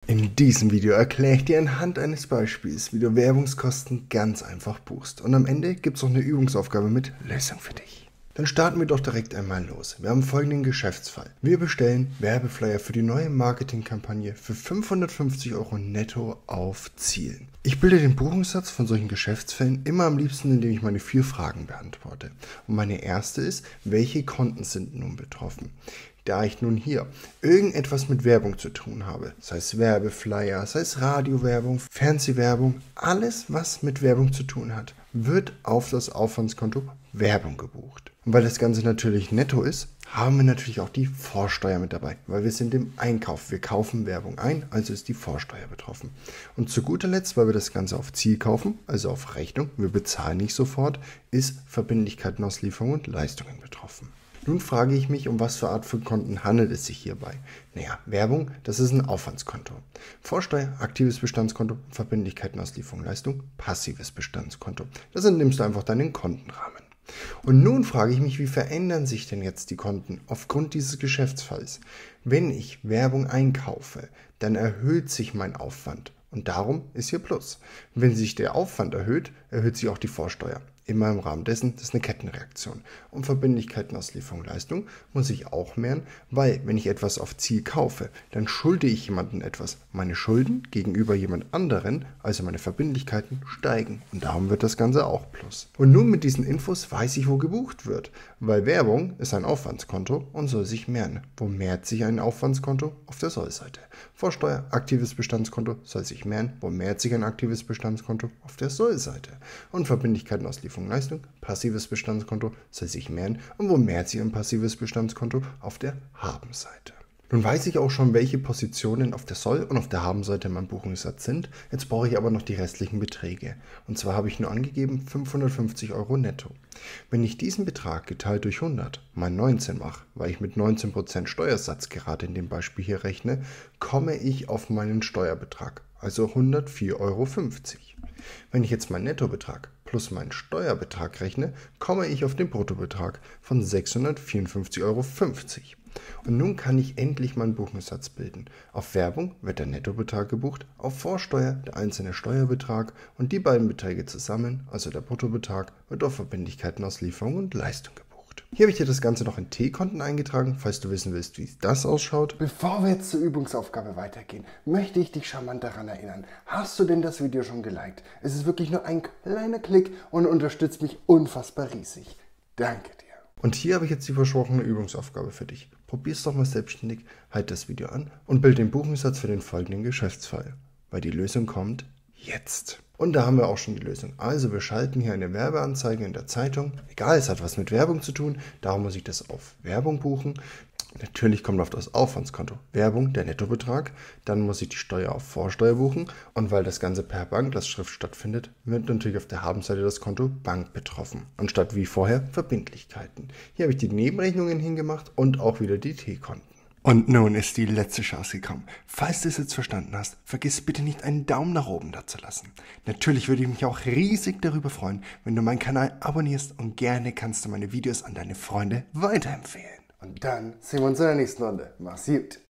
In diesem Video erkläre ich dir anhand eines Beispiels, wie du Werbungskosten ganz einfach buchst. Und am Ende gibt es noch eine Übungsaufgabe mit Lösung für dich. Dann starten wir doch direkt einmal los. Wir haben folgenden Geschäftsfall. Wir bestellen Werbeflyer für die neue Marketingkampagne für 550 € netto auf Ziel. Ich bilde den Buchungssatz von solchen Geschäftsfällen immer am liebsten, indem ich meine 4 Fragen beantworte. Und meine erste ist, welche Konten sind nun betroffen? Da ich nun hier irgendetwas mit Werbung zu tun habe, sei es Werbeflyer, sei es Radiowerbung, Fernsehwerbung, alles was mit Werbung zu tun hat, wird auf das Aufwandskonto Werbung gebucht. Und weil das Ganze natürlich netto ist, haben wir natürlich auch die Vorsteuer mit dabei, weil wir sind im Einkauf. Wir kaufen Werbung ein, also ist die Vorsteuer betroffen. Und zu guter Letzt, weil wir das Ganze auf Ziel kaufen, also auf Rechnung, wir bezahlen nicht sofort, ist Verbindlichkeiten aus Lieferung und Leistungen betroffen. Nun frage ich mich, um was für Art von Konten handelt es sich hierbei? Naja, Werbung, das ist ein Aufwandskonto. Vorsteuer, aktives Bestandskonto, Verbindlichkeiten aus Lieferung und Leistung, passives Bestandskonto. Das nimmst du einfach deinen Kontenrahmen. Und nun frage ich mich, wie verändern sich denn jetzt die Konten aufgrund dieses Geschäftsfalls? Wenn ich Werbung einkaufe, dann erhöht sich mein Aufwand. Und darum ist hier Plus. Wenn sich der Aufwand erhöht, erhöht sich auch die Vorsteuer. Immer im Rahmen dessen, das ist eine Kettenreaktion. Und Verbindlichkeiten aus Lieferung und Leistung muss ich auch mehren, weil wenn ich etwas auf Ziel kaufe, dann schulde ich jemandem etwas. Meine Schulden gegenüber jemand anderen, also meine Verbindlichkeiten, steigen. Und darum wird das Ganze auch Plus. Und nun mit diesen Infos weiß ich, wo gebucht wird. Weil Werbung ist ein Aufwandskonto und soll sich mehren. Wo mehrt sich ein Aufwandskonto? Auf der Soll-Seite. Vorsteuer, aktives Bestandskonto soll sich mehren. Wo mehrt sich ein aktives Bestandskonto? Auf der Soll-Seite. Und Verbindlichkeiten aus Lieferung und Leistung, passives Bestandskonto soll sich mehren. Und wo mehrt sich ein passives Bestandskonto? Auf der Haben-Seite. Nun weiß ich auch schon, welche Positionen auf der Soll- und auf der Haben-Seite in meinem Buchungssatz sind. Jetzt brauche ich aber noch die restlichen Beträge. Und zwar habe ich nur angegeben 550 € netto. Wenn ich diesen Betrag geteilt durch 100 mal 19 mache, weil ich mit 19% Steuersatz gerade in dem Beispiel hier rechne, komme ich auf meinen Steuerbetrag, also 104,50 €. Wenn ich jetzt meinen Nettobetrag plus meinen Steuerbetrag rechne, komme ich auf den Bruttobetrag von 654,50 €. Und nun kann ich endlich meinen Buchungssatz bilden. Auf Werbung wird der Nettobetrag gebucht, auf Vorsteuer der einzelne Steuerbetrag und die beiden Beträge zusammen, also der Bruttobetrag, wird auf Verbindlichkeiten aus Lieferung und Leistung gebucht. Hier habe ich dir das Ganze noch in T-Konten eingetragen, falls du wissen willst, wie das ausschaut. Bevor wir jetzt zur Übungsaufgabe weitergehen, möchte ich dich charmant daran erinnern. Hast du denn das Video schon geliked? Es ist wirklich nur ein kleiner Klick und unterstützt mich unfassbar riesig. Danke dir. Und hier habe ich jetzt die versprochene Übungsaufgabe für dich. Probier's doch mal selbstständig, halt das Video an und bild den Buchungssatz für den folgenden Geschäftsfall. Weil die Lösung kommt jetzt. Und da haben wir auch schon die Lösung. Also wir schalten hier eine Werbeanzeige in der Zeitung. Egal, es hat was mit Werbung zu tun, darum muss ich das auf Werbung buchen. Natürlich kommt auf das Aufwandskonto Werbung, der Nettobetrag. Dann muss ich die Steuer auf Vorsteuer buchen. Und weil das Ganze per Banklastschrift stattfindet, wird natürlich auf der Habenseite das Konto Bank betroffen. Anstatt wie vorher Verbindlichkeiten. Hier habe ich die Nebenrechnungen hingemacht und auch wieder die T-Konten. Und nun ist die letzte Chance gekommen. Falls du es jetzt verstanden hast, vergiss bitte nicht einen Daumen nach oben da zu lassen. Natürlich würde ich mich auch riesig darüber freuen, wenn du meinen Kanal abonnierst und gerne kannst du meine Videos an deine Freunde weiterempfehlen. Und dann sehen wir uns in der nächsten Runde. Mach's gut.